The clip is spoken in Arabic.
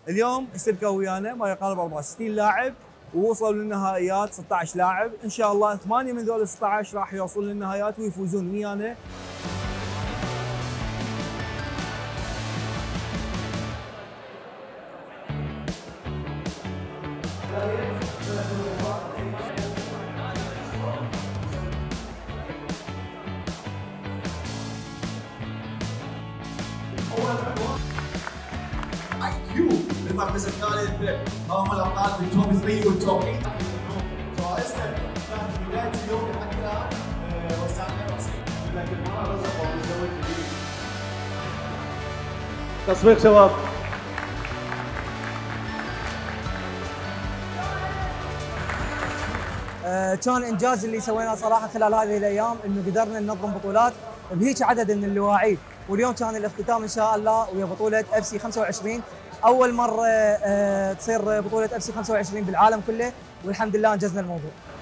اليوم اشتركوا ويانا ما يقارب 64 لاعب ووصلوا للنهائيات 16 لاعب، ان شاء الله 8 من ذول 16 راح يوصلون للنهائيات ويفوزون ويانا. IQ المركز الثالث هم الابطال بالتوب 3 والتوب 8. جوائزنا كانت في بدايه اليوم حتى وسعنا راسين لكن ما رزقوا بالزواج الجديد. تصفيق شباب. كان انجاز اللي سويناه صراحه خلال هذه الايام، انه قدرنا ننظم بطولات بهيك عدد من اللاعبين، واليوم كان الاختتام ان شاء الله ويا بطوله اف سي 25، اول مره تصير بطوله اف سي 25 بالعالم كله، والحمد لله انجزنا الموضوع.